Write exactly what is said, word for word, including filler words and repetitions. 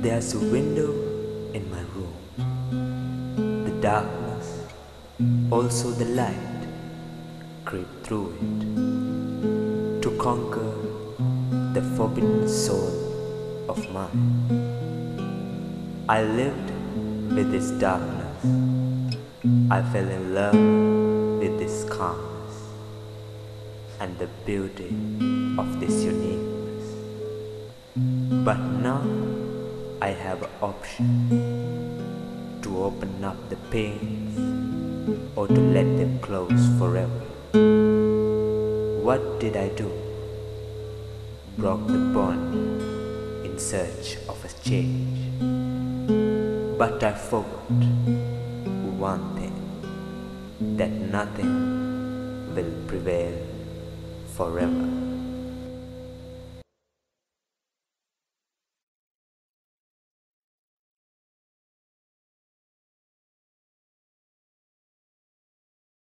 There's a window in my room. The darkness, also the light, creep through it to conquer the forbidden soul of mine. I lived with this darkness. I fell in love with this calmness and the beauty of this uniqueness. But now I have an option to open up the pains or to let them close forever. What did I do? Broke the bond in search of a change. But I forgot one thing, that nothing will prevail forever.